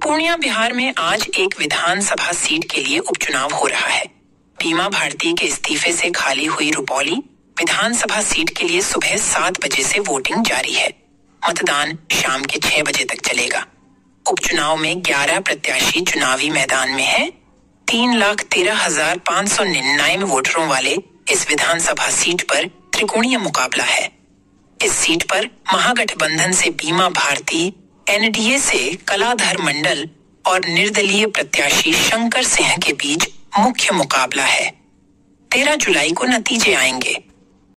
पूर्णिया बिहार में आज एक विधानसभा सीट के लिए उपचुनाव हो रहा है। बीमा भारती के इस्तीफे से खाली हुई रुपौली विधानसभा सीट के लिए सुबह 7 बजे से वोटिंग जारी है। मतदान शाम के 6 बजे तक चलेगा। उपचुनाव में 11 प्रत्याशी चुनावी मैदान में हैं। 3,13,599 वोटरों वाले इस विधानसभा सीट पर त्रिकोणीय मुकाबला है। इस सीट पर महागठबंधन से बीमा भारती, एनडीए से कलाधर मंडल और निर्दलीय प्रत्याशी शंकर सिंह के बीच मुख्य मुकाबला है। 13 जुलाई को नतीजे आएंगे।